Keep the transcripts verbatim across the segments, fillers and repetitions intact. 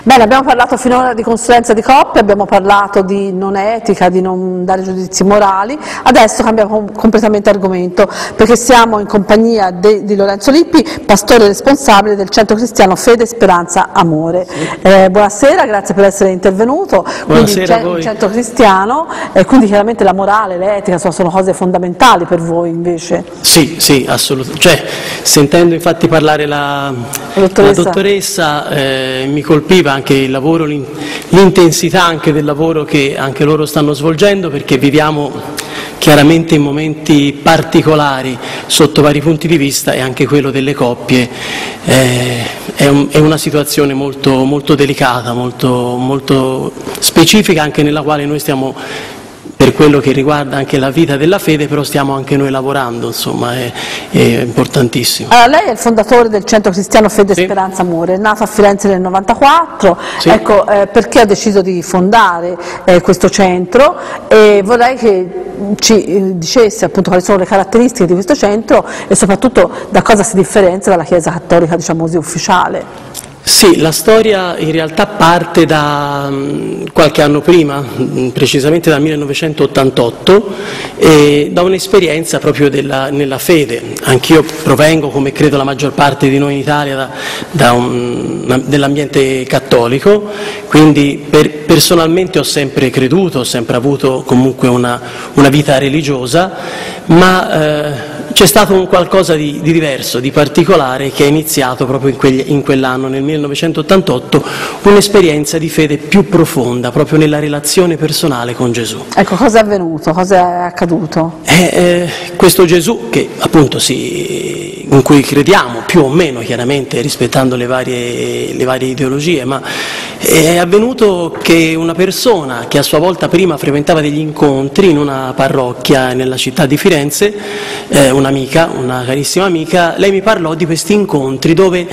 Bene, abbiamo parlato finora di consulenza di coppia, abbiamo parlato di non etica, di non dare giudizi morali, adesso cambiamo completamente argomento perché siamo in compagnia de, di Lorenzo Lippi, pastore responsabile del Centro Cristiano Fede, Speranza, Amore. Sì. Eh, buonasera, grazie per essere intervenuto. Buonasera quindi a voi. Centro Cristiano, e eh, quindi chiaramente la morale, l'etica sono, sono cose fondamentali per voi invece. Sì, sì, assolutamente. Cioè, sentendo infatti parlare la, la dottoressa, la dottoressa eh, mi colpiva anche il lavoro, l'intensità anche del lavoro che anche loro stanno svolgendo, perché viviamo chiaramente in momenti particolari sotto vari punti di vista, e anche quello delle coppie eh, è, un, è una situazione molto, molto delicata, molto, molto specifica, anche nella quale noi stiamo, per quello che riguarda anche la vita della fede, però stiamo anche noi lavorando, insomma, è, è importantissimo. Allora, lei è il fondatore del Centro Cristiano Fede, sì. Speranza, Amore, è nato a Firenze nel novantaquattro, sì. Ecco, eh, perché ha deciso di fondare eh, questo centro, e vorrei che ci eh, dicesse appunto quali sono le caratteristiche di questo centro e soprattutto da cosa si differenzia dalla Chiesa Cattolica, diciamo così, ufficiale. Sì, la storia in realtà parte da mh, qualche anno prima, mh, precisamente dal millenovecentottantotto, e da un'esperienza proprio della, nella fede. Anch'io provengo, come credo la maggior parte di noi in Italia, da, da un, dell'ambiente cattolico, quindi per, personalmente ho sempre creduto, ho sempre avuto comunque una, una vita religiosa, ma eh, c'è stato un qualcosa di, di diverso, di particolare, che è iniziato proprio in, quegli, in quell'anno, nel millenovecentottantotto, un'esperienza di fede più profonda, proprio nella relazione personale con Gesù. Ecco, cosa è avvenuto? Cosa è accaduto? Eh, eh, questo Gesù, che appunto si, in cui crediamo, più o meno chiaramente, rispettando le varie, le varie ideologie, ma è avvenuto che una persona che a sua volta prima frequentava degli incontri in una parrocchia nella città di Firenze, eh, un'amica, una carissima amica, lei mi parlò di questi incontri dove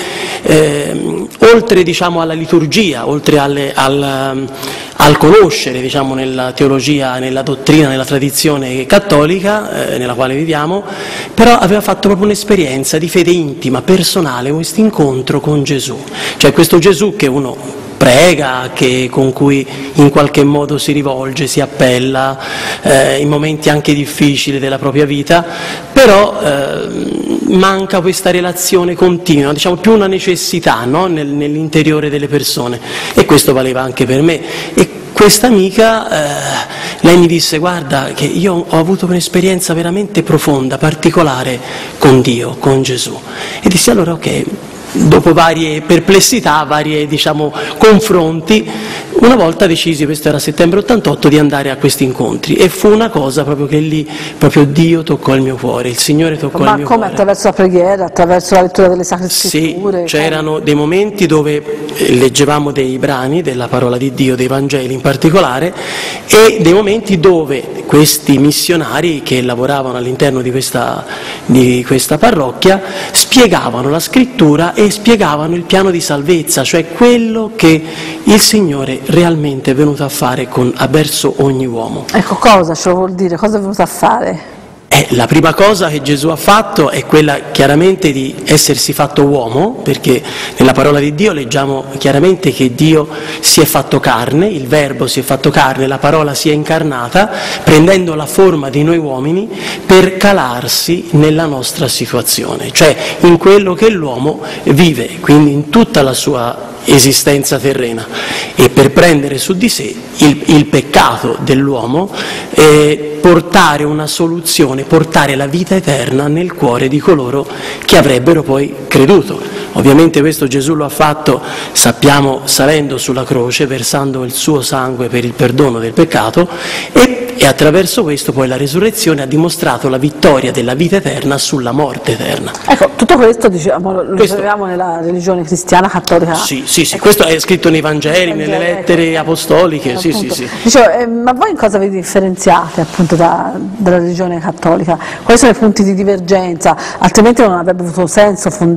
eh, oltre, diciamo, alla liturgia, oltre alle, al, al conoscere, diciamo, nella teologia, nella dottrina, nella tradizione cattolica eh, nella quale viviamo, però aveva fatto proprio un'esperienza di fede intima, personale, questo incontro con Gesù, cioè questo Gesù che uno prega, che, con cui in qualche modo si rivolge, si appella eh, in momenti anche difficili della propria vita, però eh, manca questa relazione continua, diciamo più una necessità, no? Nel, nell'interiore delle persone, e questo valeva anche per me. E questa amica, eh, lei mi disse: guarda che io ho avuto un'esperienza veramente profonda, particolare con Dio, con Gesù. E dissi: allora ok. Dopo varie perplessità, varie, diciamo, confronti, una volta decisi, questo era settembre ottantotto, di andare a questi incontri, e fu una cosa proprio che lì proprio Dio toccò il mio cuore, il Signore toccò Ma il mio come, cuore. Attraverso la preghiera, attraverso la lettura delle Sacre Scritture? Sì, c'erano dei momenti dove leggevamo dei brani della parola di Dio, dei Vangeli in particolare, e dei momenti dove questi missionari che lavoravano all'interno di questa, di questa parrocchia spiegavano la Scrittura e spiegavano il piano di salvezza, cioè quello che il Signore realmente è venuto a fare con, verso ogni uomo. Ecco, cosa ce lo vuol dire? Cosa è venuto a fare? Eh, la prima cosa che Gesù ha fatto è quella chiaramente di essersi fatto uomo, perché nella parola di Dio leggiamo chiaramente che Dio si è fatto carne, il Verbo si è fatto carne, la parola si è incarnata, prendendo la forma di noi uomini per calarsi nella nostra situazione, cioè in quello che l'uomo vive, quindi in tutta la sua esistenza terrena, e per prendere su di sé il, il peccato dell'uomo, eh, portare una soluzione, portare la vita eterna nel cuore di coloro che avrebbero poi creduto. Ovviamente questo Gesù lo ha fatto, sappiamo, salendo sulla croce, versando il suo sangue per il perdono del peccato, e, e attraverso questo poi la resurrezione ha dimostrato la vittoria della vita eterna sulla morte eterna. Ecco, tutto questo, diciamo, lo questo, troviamo nella religione cristiana cattolica. Sì, sì, sì, questo è scritto nei Vangeli, Vangeli nelle lettere ecco, apostoliche, sì, sì, sì. Dicevo, eh, ma voi in cosa vi differenziate appunto da, dalla religione cattolica? Quali sono i punti di divergenza? Altrimenti non avrebbe avuto senso fondare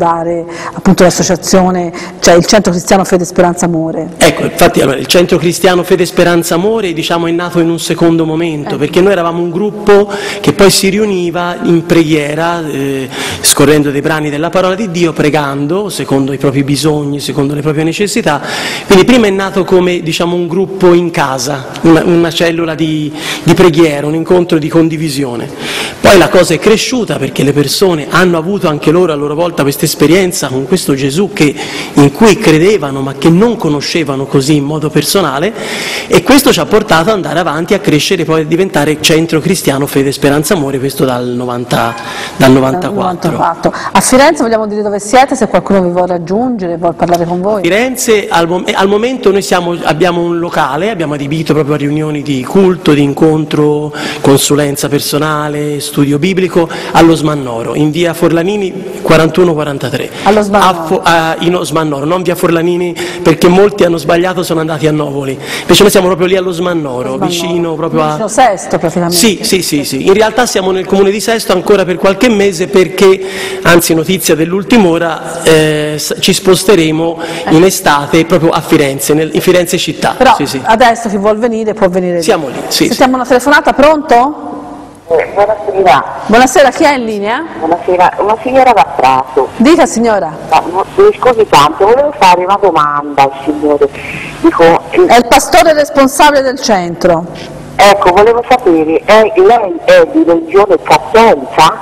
fondare appunto l'associazione, cioè il Centro Cristiano Fede Speranza Amore? Ecco, infatti allora, il Centro Cristiano Fede Speranza Amore diciamo è nato in un secondo momento, ecco. Perché noi eravamo un gruppo che poi si riuniva in preghiera, eh, scorrendo dei brani della parola di Dio, pregando secondo i propri bisogni, secondo le proprie necessità. Quindi prima è nato come diciamo un gruppo in casa, una, una cellula di, di preghiera, un incontro di condivisione. Poi la cosa è cresciuta perché le persone hanno avuto anche loro a loro volta questa esperienza con questo Gesù che, in cui credevano ma che non conoscevano così in modo personale, e questo ci ha portato ad andare avanti, a crescere, poi a diventare Centro Cristiano Fede Speranza Amore, questo dal, novanta, dal novantaquattro. novantaquattro. A Firenze vogliamo dire dove siete, se qualcuno vi vuole raggiungere, vuole parlare con voi? A Firenze al, mom- al momento noi siamo, abbiamo un locale, abbiamo adibito proprio a riunioni di culto, di incontro, consulenza personale, studio biblico, allo Smannoro, in via Forlanini quarantuno quarantatré. Allo Smannoro? A Fo- a, in Smannoro, non via Forlanini, perché molti hanno sbagliato, sono andati a Novoli. Invece noi siamo proprio lì allo Smannoro, Smannoro. vicino proprio a... Vicino Sesto praticamente. Sì, sì, sì, sì. In realtà siamo nel comune di Sesto ancora per qualche mese perché, anzi notizia dell'ultima ora, eh, ci sposteremo eh. in estate proprio a Firenze, nel, in Firenze città. Però sì, sì. adesso chi vuol venire può venire. Siamo lì, sì. Sentiamo sì. una telefonata, pronto? Eh, buonasera. Buonasera, chi è in linea? Buonasera, una signora da Prato. Dica signora. No, mi scusi tanto, volevo fare una domanda al signore. Dico, eh, È il pastore responsabile del centro. ecco, volevo sapere, è, lei è di religione cattolica?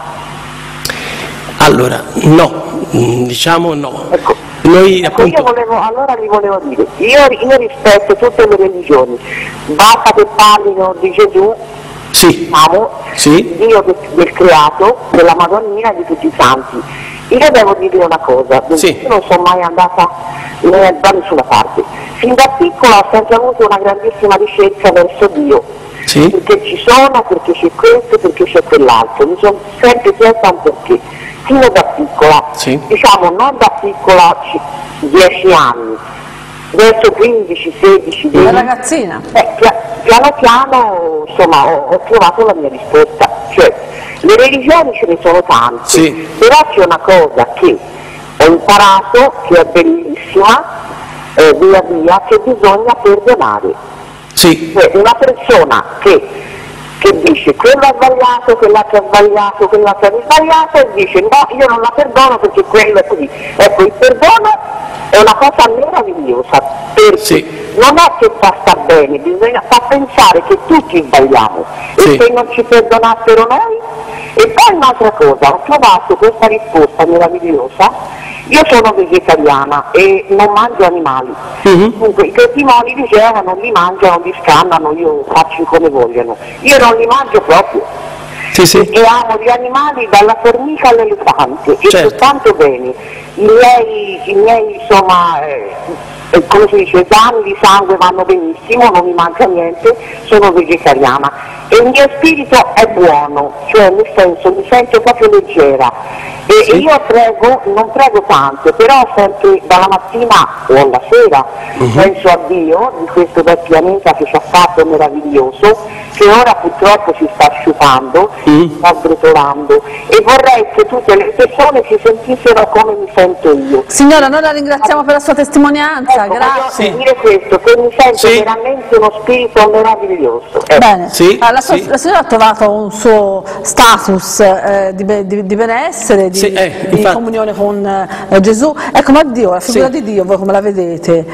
Allora, no, diciamo no. Ecco. Noi, Ecco, appunto... io volevo, allora gli volevo dire, io, io rispetto tutte le religioni, basta che parlino di Gesù, Sì. diciamo, Sì. Dio del, del creato, della Madonnina e di tutti i santi. Io devo dire una cosa, Sì. io non sono mai andata eh, da nessuna parte. Fin da piccola ho sempre avuto una grandissima ricerca verso Dio. Sì. Perché ci sono, perché c'è questo, perché c'è quell'altro. Mi sono sempre chiesta un perché. Fino da piccola, Sì. diciamo non da piccola, dieci anni, verso quindici, sedici, Una venti. ragazzina. Eh, pia- piano piano insomma, ho, ho trovato la mia risposta, cioè le religioni ce ne sono tante, Sì. però c'è una cosa che ho imparato, che è bellissima, eh, via via, che bisogna perdonare. Sì. Cioè, una persona che, che dice quello ha sbagliato, quell'altro ha sbagliato, quell'altro ha sbagliato e dice no, io non la perdono perché quello è così. Ecco, il perdono è una cosa meravigliosa, perché Sì. non è che fa sta bene, bisogna fa pensare che tutti sbagliamo Sì. e se non ci perdonassero noi. E poi un'altra cosa, ho trovato questa risposta meravigliosa. Io sono vegetariana e non mangio animali. Mhm. Dunque, i testimoni dicevano li mangiano, li scannano, io faccio come vogliono. Io non li mangio proprio. Sì, sì. E amo gli animali dalla formica all'elefante e Certo. soltanto bene. I miei, i miei insomma, eh, eh, come si dice, esami di sangue vanno benissimo, non mi manca niente, sono vegetariana. E il mio spirito è buono, cioè nel senso mi sento proprio leggera. E Sì. io prego, non prego tanto, però sempre dalla mattina o alla sera Mhm. penso a Dio di questo bel pianeta che ci ha fatto meraviglioso, che ora purtroppo si sta sciupando, Mm. sta sbrotolando, e vorrei che tutte le persone si sentissero come mi sento io. Signora, noi la ringraziamo per la sua testimonianza, Ecco, grazie. voglio dire questo, che mi sento Sì. veramente uno spirito meraviglioso. Ecco. Bene. Sì, Ah, la, sua- sì. la signora ha trovato un suo status eh, di, be- di- di benessere, di, Sì, eh, di infatti. comunione con eh, Gesù. Ecco, ma Dio, la figura Sì. di Dio, voi come la vedete?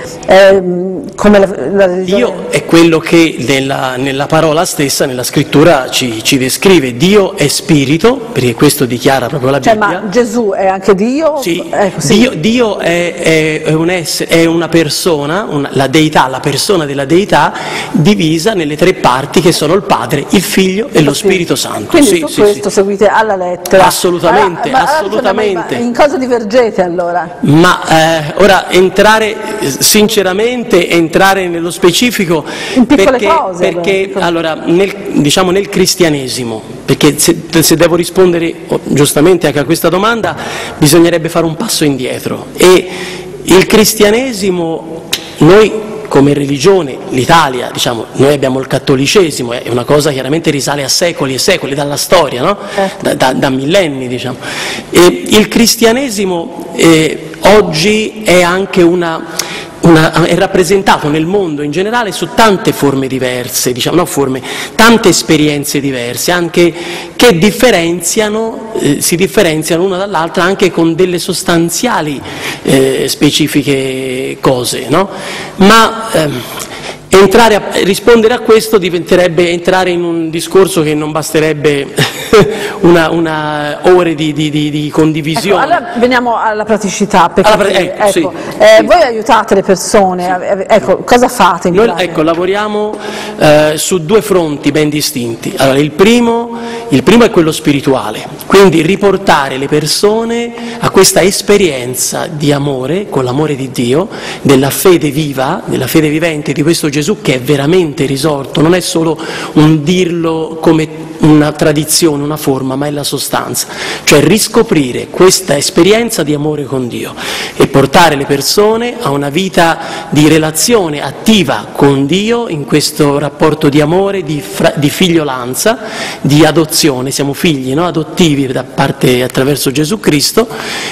Ehm, come la, la religione? Dio è quello che nella, nella parola stessa, nella scrittura ci, ci descrive. Dio è spirito, perché questo dichiara proprio la Cioè, Bibbia. ma Gesù è anche Dio? Sì, Ecco, sì. Dio, Dio è, è- è un essere, è una persona, una- la deità, la persona della deità divisa nelle tre parti che sono il Padre, il Figlio e lo Spirito Santo. Quindi Sì, su sì, questo sì. seguite alla lettera. Assolutamente, Allora, ma- assolutamente. ma in cosa divergete allora? Ma eh, ora entrare eh, sinceramente, entrare nello specifico, In piccole perché, cose, perché allora. allora, nel, diciamo nel cristianesimo, perché se, se devo rispondere oh, giustamente anche a questa domanda, bisognerebbe fare un passo indietro. E il cristianesimo noi come religione, l'Italia, diciamo, noi abbiamo il cattolicesimo, è una cosa chiaramente risale a secoli e secoli dalla storia, no? da, da, da millenni, diciamo. E il cristianesimo eh, oggi è anche una... Una, è rappresentato nel mondo in generale su tante forme diverse, diciamo, no, forme, tante esperienze diverse, anche che differenziano, eh, si differenziano una dall'altra anche con delle sostanziali eh, specifiche cose, no? Ma ehm, entrare a, rispondere a questo diventerebbe entrare in un discorso che non basterebbe una, una ore di, di, di, di condivisione. Ecco, allora veniamo alla praticità, perché alla, ecco, ecco, sì, eh, sì. voi aiutate le persone, sì. ecco, cosa fate in Noi ecco, lavoriamo eh, su due fronti ben distinti. Allora, il primo, il primo è quello spirituale, quindi riportare le persone a questa esperienza di amore, con l'amore di Dio, della fede viva, della fede vivente di questo Gesù che è veramente risorto, non è solo un dirlo come una tradizione, una forma, ma è la sostanza, cioè riscoprire questa esperienza di amore con Dio e portare le persone a una vita di relazione attiva con Dio in questo rapporto di amore, di, fra, di figliolanza, di adozione, siamo figli, no? adottivi da parte attraverso Gesù Cristo,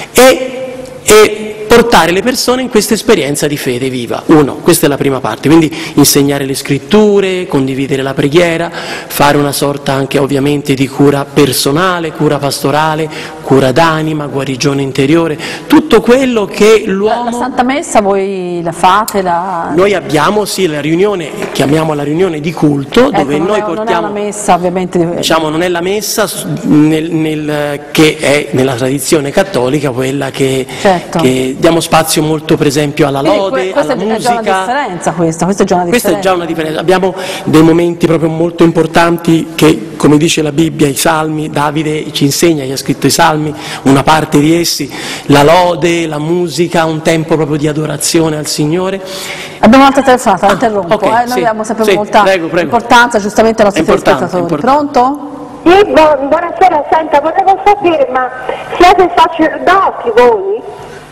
e, e portare le persone in questa esperienza di fede viva. Uno, questa è la prima parte, quindi insegnare le scritture, condividere la preghiera, fare una sorta anche ovviamente di cura personale, cura pastorale, cura d'anima, guarigione interiore, tutto quello che l'uomo... La Santa Messa voi la fate? La... Noi abbiamo sì la riunione, chiamiamola riunione di culto, ecco, dove non noi è, portiamo... Non è una messa ovviamente... Diciamo non è la messa nel, nel, che è nella tradizione cattolica quella che... Certo. che diamo spazio molto per esempio alla lode, questa alla è musica. È già una differenza questa, questa è già una differenza. Questa è già una differenza. Abbiamo dei momenti proprio molto importanti che, come dice la Bibbia, i salmi, Davide ci insegna, gli ha scritto i salmi, una parte di essi, la lode, la musica, un tempo proprio di adorazione al Signore. Abbiamo un'altra telefonata, la interrompo, okay, eh? Noi sì, abbiamo sempre sì, molta prego, prego. importanza giustamente ai nostri telespettatori. Pronto? Sì, bu- buonasera, senta, volevo sapere, ma siete sacerdoti voi?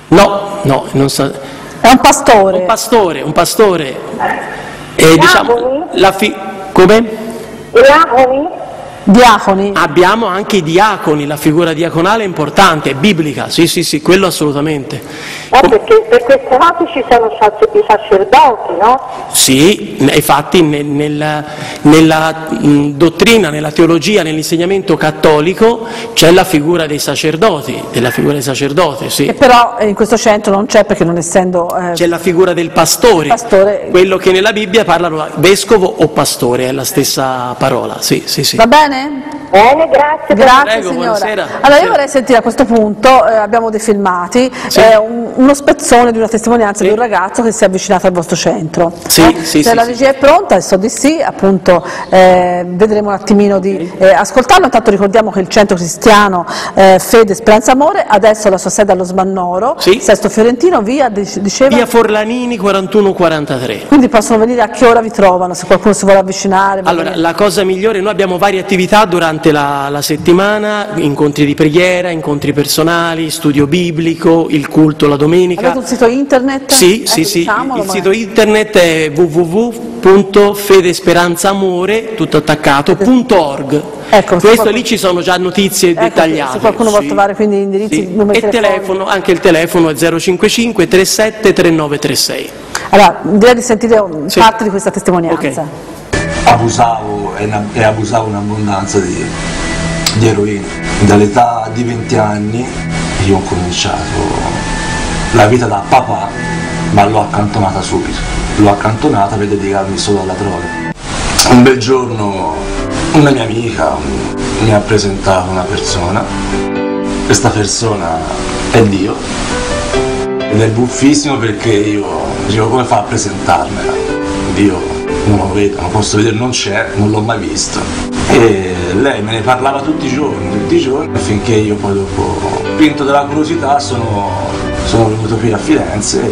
No, no, non so. È un pastore. Un pastore, un pastore. Eh, diciamo, la fi- come? Diaconi? Diaconi. Abbiamo anche i diaconi, la figura diaconale è importante, è biblica, sì, sì, sì, quello assolutamente. Eh, perché per queste cose ci sono i sacerdoti, no? Sì, infatti nel, nel, nella mh, dottrina, nella teologia, nell'insegnamento cattolico c'è la figura dei sacerdoti, della figura dei sacerdoti, sì. Che però in questo centro non c'è, perché non essendo... Eh, c'è la figura del pastore, pastore, quello che nella Bibbia parlano vescovo o pastore, è la stessa parola, sì, sì, sì. Va bene? Bene, grazie. Grazie Prego, signora. buonasera. Allora io vorrei sentire a questo punto, eh, abbiamo dei filmati, Sì. eh, un, uno spezzone di una testimonianza Sì. di un ragazzo che si è avvicinato al vostro centro. Sì, eh? sì, Se sì, la sì. regia è pronta, e so di sì, appunto eh, vedremo un attimino di eh, ascoltarlo. Intanto ricordiamo che il centro cristiano eh, Fede, Speranza, Amore adesso ha la sua sede allo Sbannoro, Sì. Sesto Fiorentino, via, diceva? Via Forlanini quarantuno quarantatré. Quindi possono venire, a che ora vi trovano, se qualcuno si vuole avvicinare? Allora, la cosa migliore, noi abbiamo varie attività durante la, la settimana, incontri di preghiera, incontri personali, studio biblico, il culto la domenica. Avete un sito internet? Sì, Ecco, sì, sì, diciamolo, il ma- sito internet è w w w punto fedesperanzaamore, tutto attaccato, punto org. Ecco, se Questo qualcuno- lì ci sono già notizie Ecco, dettagliate. se qualcuno vuole sì. trovare quindi indirizzi, Sì. numeri E telefonici. telefono, anche il telefono è zero cinquantacinque trentasette trentanove trentasei. Allora, direi di sentire un- Sì. parte di questa testimonianza. Ok. abusavo e, ne- e abusavo in abbondanza di, di eroina. Dall'età di venti anni io ho cominciato la vita da papà, ma l'ho accantonata subito. L'ho accantonata per dedicarmi solo alla droga. Un bel giorno una mia amica mi ha presentato una persona. Questa persona è Dio. Ed è buffissimo perché io dico, come fa a presentarmela? Dio non lo vedo, non posso vedere, non c'è, non l'ho mai visto. E lei me ne parlava tutti i giorni, tutti i giorni, finché io poi dopo, spinto dalla curiosità, sono, sono venuto qui a Firenze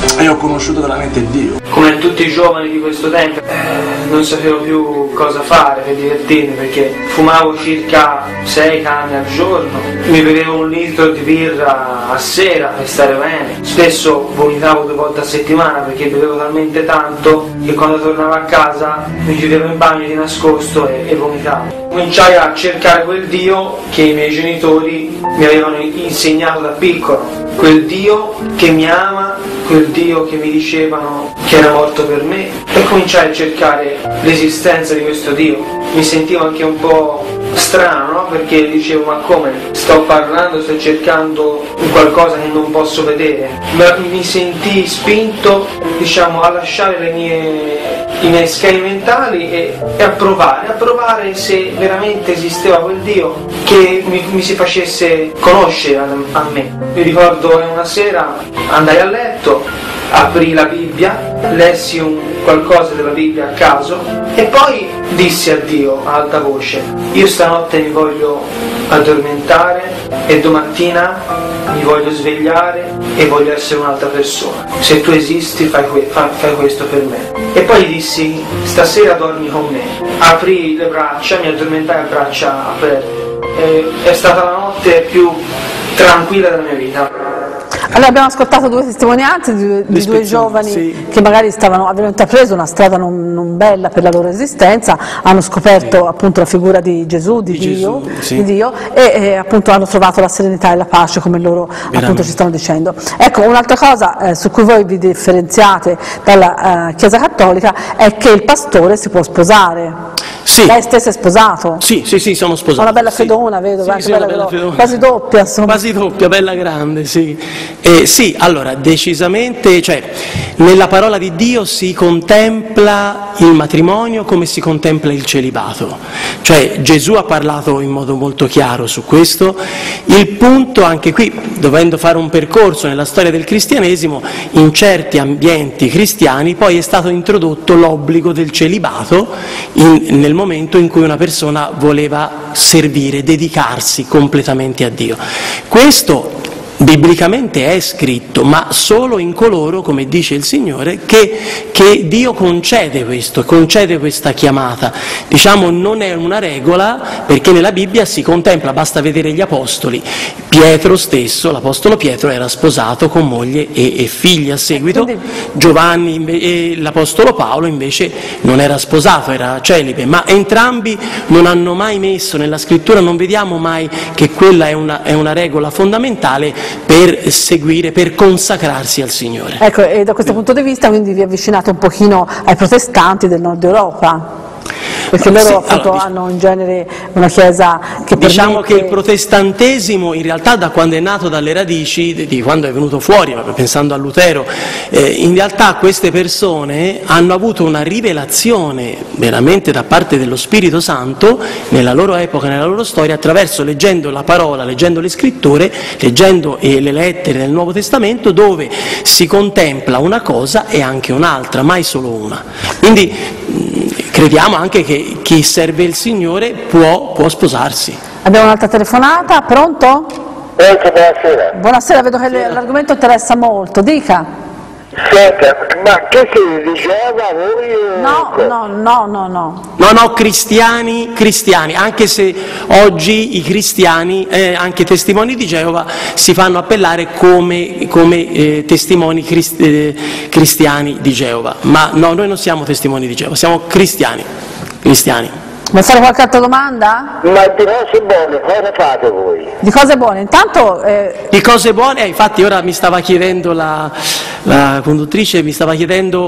e ho conosciuto veramente Dio. Come tutti i giovani di questo tempo, eh, non sapevo più cosa fare per divertirmi, perché fumavo circa sei canne al giorno, mi bevevo un litro di birra a sera per stare bene, spesso vomitavo due volte a settimana perché bevevo talmente tanto che quando tornavo a casa mi chiudevo in bagno di nascosto e, e vomitavo. Cominciai a cercare quel Dio che i miei genitori mi avevano insegnato da piccolo, quel Dio che mi ama, quel Dio che mi dicevano che era morto per me, e cominciai a cercare l'esistenza di questo Dio. Mi sentivo anche un po' strano, no? Perché dicevo, ma come? Sto parlando, sto cercando qualcosa che non posso vedere. Ma mi sentii spinto, diciamo, a lasciare le mie, i miei schemi mentali e, e a provare, a provare se veramente esisteva quel Dio che mi, mi si facesse conoscere a, a me. Mi ricordo che una sera andai a letto, aprì la Bibbia, lessi un qualcosa della Bibbia a caso e poi dissi a Dio a alta voce: io stanotte mi voglio addormentare e domattina mi voglio svegliare e voglio essere un'altra persona. Se tu esisti fai, que- fai, fai questo per me. E poi dissi: stasera dormi con me. Aprì le braccia, mi addormentai a braccia aperte. E è stata la notte più tranquilla della mia vita. Allora abbiamo ascoltato due testimonianze di, di due giovani sì. che magari stavano, avevano intrapreso una strada non, non bella per la loro esistenza, hanno scoperto sì. appunto la figura di Gesù, di, di, Dio, Gesù, sì. di Dio e, e appunto hanno trovato la serenità e la pace, come loro Veramente. appunto ci stanno dicendo. Ecco, un'altra cosa eh, su cui voi vi differenziate dalla eh, Chiesa Cattolica è che il pastore si può sposare. Sì. Lei stessa è sposato? Sì, sì, sì, sono sposato. Una bella sì. fedona, vedo, sì, anche sì, bella bella fedona. Quasi doppia, insomma. Quasi doppia, bella grande, sì. Eh, sì, allora, decisamente, cioè, nella parola di Dio si contempla il matrimonio come si contempla il celibato. Cioè, Gesù ha parlato in modo molto chiaro su questo. Il punto, anche qui, dovendo fare un percorso nella storia del cristianesimo, in certi ambienti cristiani poi è stato introdotto l'obbligo del celibato in, nel momento in cui una persona voleva servire, dedicarsi completamente a Dio. Questo biblicamente è scritto, ma solo in coloro, come dice il Signore, che, che Dio concede questo, concede questa chiamata. Diciamo, non è una regola, perché nella Bibbia si contempla, basta vedere gli apostoli. Pietro stesso, l'apostolo Pietro, era sposato con moglie e, e figli a seguito. Giovanni e l'apostolo Paolo invece non era sposato, era celibe, ma entrambi non hanno mai messo nella scrittura, non vediamo mai che quella è una, è una regola fondamentale per seguire, per consacrarsi al Signore. Ecco, e da questo punto di vista quindi vi avvicinate un pochino ai protestanti del nord Europa? Perché loro sì, appunto allora, hanno in genere una chiesa che diciamo permette... che il protestantesimo in realtà, da quando è nato dalle radici, di quando è venuto fuori, pensando a Lutero, eh, in realtà queste persone hanno avuto una rivelazione veramente da parte dello Spirito Santo nella loro epoca, nella loro storia, attraverso, leggendo la parola, leggendo le scritture, leggendo eh, le lettere del Nuovo Testamento, dove si contempla una cosa e anche un'altra, mai solo una. Quindi mh, crediamo anche che chi serve il Signore può, può sposarsi. Abbiamo un'altra telefonata, pronto? Pronto, buonasera. Buonasera, vedo che l'argomento interessa molto, dica. Senta, ma che si diceva voi? No, no, no, no, no. No, no, cristiani, cristiani, anche se oggi i cristiani, eh, anche testimoni di Geova, si fanno appellare come, come eh, testimoni crist- eh, cristiani di Geova, ma no, noi non siamo testimoni di Geova, siamo cristiani, cristiani. Vuoi fare qualche altra domanda? Ma di cose buone, cosa fate voi? Di cose buone, intanto... Eh... Di cose buone, eh, infatti ora mi stava chiedendo la, la conduttrice, mi stava chiedendo,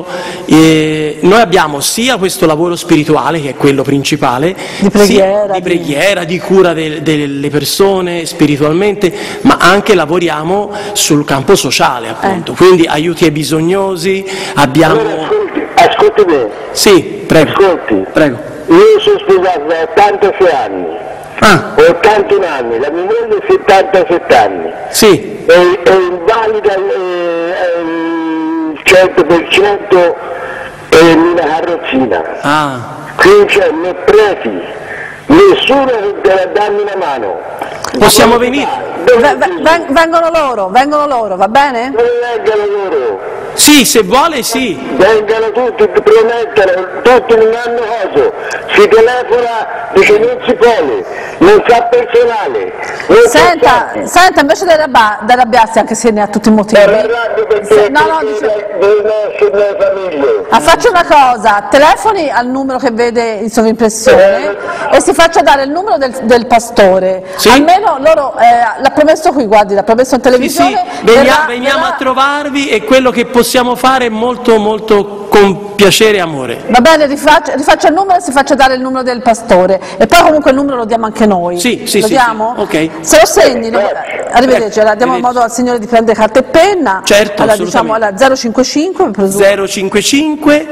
eh, noi abbiamo sia questo lavoro spirituale, che è quello principale, di preghiera, di, preghiera, di cura de, delle persone spiritualmente, ma anche lavoriamo sul campo sociale, appunto, eh. quindi aiuti ai bisognosi, abbiamo... Allora, ascolti, ascolti me. Sì, prego. Ascolti. Prego. Io sono sposato da ottantasei anni, ah. ottantuno anni, la mia moglie settantasette anni, sì. è, è invalida il cento per cento e una carrozzina, ah. quindi c'è né preti, nessuno che deve darmi una mano. Possiamo ma venire? V- vengono loro, vengono loro, va bene? Dove vengono loro? Sì, se vuole sì. Vengano tutti, ti promettono, tutti non hanno coso. Si telefona, dice non si può, non sa personale. Non Senta, senta, invece di arrabba- di arrabbiarsi, anche se ne ha tutti i motivi. perché Se- no, no, dice- deve nascere nelle famiglie. Ah, faccia una cosa, telefoni al numero che vede in sovrimpressione e si faccia dare il numero del, del pastore. Sì. Almeno loro, eh, l'ha promesso qui, guardi, l'ha promesso in Sì, televisione. sì, venia- verrà- veniamo verrà- a trovarvi e quello che possiamo fare è molto molto con piacere e amore. Va bene, rifaccia, rifaccia il numero e si faccia dare il numero del pastore. E poi comunque il numero lo diamo anche noi. Sì, sì, lo sì, diamo? sì, ok. Se lo segni, lo- arrivederci, allora, diamo Arrivederci. modo al signore di prendere carta e penna. Certo, allora, diciamo, assolutamente. allora, zero cinquantacinque, presumo. zero cinquantacinque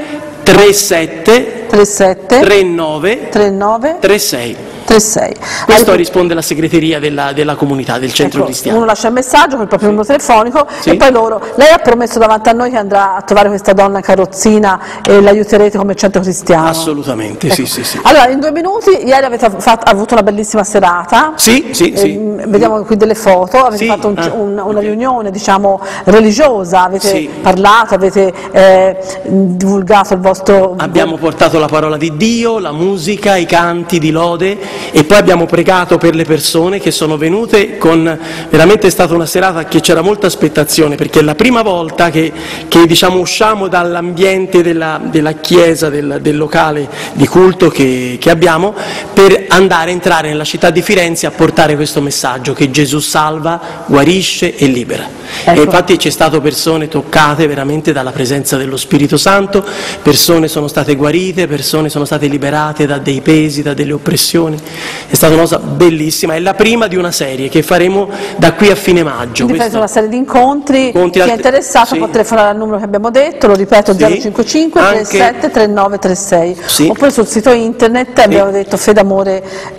trentasette trentasette trentanove trentanove trentasei. trentasei. Questo Allora, risponde la segreteria della, della comunità, del centro ecco, cristiano. uno lascia il messaggio con il proprio numero telefonico Sì. e poi loro, lei ha promesso davanti a noi che andrà a trovare questa donna in carrozzina e l'aiuterete come centro cristiano. Assolutamente, sì, sì, sì. Allora, in due minuti, ieri avete fatto, avuto una bellissima serata. Sì, sì, sì. Eh, vediamo qui delle foto, avete Sì, fatto un- ah, un- una ok. riunione, diciamo, religiosa, avete Sì. parlato, avete eh, divulgato il vostro... Abbiamo portato la parola di Dio, la musica, i canti di lode e poi abbiamo pregato per le persone che sono venute con, veramente è stata una serata che c'era molta aspettazione perché è la prima volta che, che diciamo, usciamo dall'ambiente della, della chiesa, del, del locale di culto che, che abbiamo per andare a entrare nella città di Firenze a portare questo messaggio che Gesù salva, guarisce e libera. Ecco. E infatti c'è stato persone toccate veramente dalla presenza dello Spirito Santo, persone sono state guarite, persone sono state liberate da dei pesi, da delle oppressioni. È stata una cosa bellissima, è la prima di una serie che faremo da qui a fine maggio. Quindi fate una serie di incontri, Incontri chi è al- interessato sì. può telefonare al numero che abbiamo detto, lo ripeto, Sì. zero cinquantacinque Anche- trentasette trentanove trentasei, Sì. oppure sul sito internet abbiamo detto Fedamore,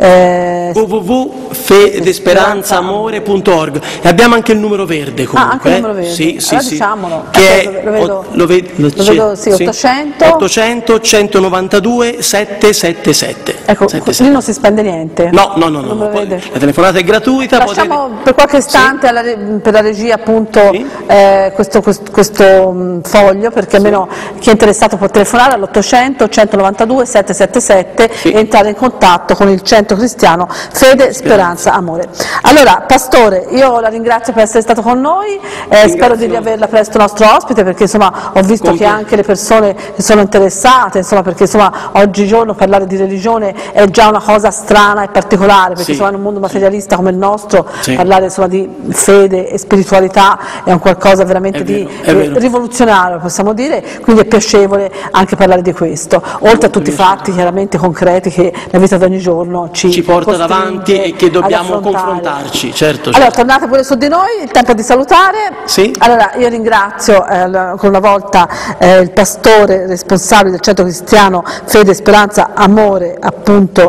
eh, w w w punto fedesperanzaamore punto org e abbiamo anche il numero verde comunque. Ah, anche il numero verde. Sì, sì, Allora sì. diciamolo. Che Ecco, è, lo vedo- lo ved- lo c'è- vedo, sì, ottocento. ottocento centonovantadue settecentosettantasette. ecco, settantasette. lì non si spende niente. No, no, no, no, Non no. lo Poi vede. la telefonata è gratuita. Lasciamo potete- per qualche istante alla re- per la regia appunto Sì. eh, questo, questo- questo, mh, foglio perché almeno chi è interessato può telefonare all'ottocento centonovantadue settecentosettantasette Sì. e entrare in contatto con il centro cristiano Fede, Speranza, Amore. Allora, Pastore, io la ringrazio per essere stato con noi, eh, spero di riaverla presto nostro ospite perché insomma ho visto Con che piacere. anche le persone che sono interessate, insomma, perché insomma oggigiorno parlare di religione è già una cosa strana e particolare, perché Sì. insomma in un mondo materialista come il nostro Sì. parlare insomma di fede e spiritualità è un qualcosa veramente È di vero, è eh, vero. rivoluzionario, possiamo dire, quindi è piacevole anche parlare di questo, oltre a tutti i fatti chiaramente concreti che la vita di ogni giorno ci, ci porta costringe davanti e che ad dobbiamo affrontare. confrontarci, certo. Allora, certo. tornate pure su di noi, il tempo di salutare. Sì. Allora, io ringrazio eh, ancora una volta eh, il pastore responsabile del centro cristiano Fede, Speranza, Amore, appunto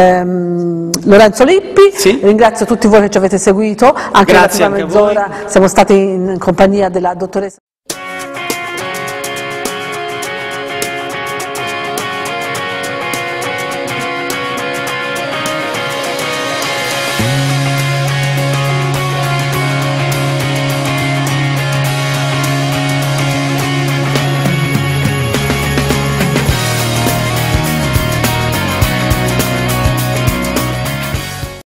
ehm, Lorenzo Lippi. Sì. Ringrazio tutti voi che ci avete seguito, anche Grazie nella prima anche a voi. mezz'ora siamo stati in compagnia della dottoressa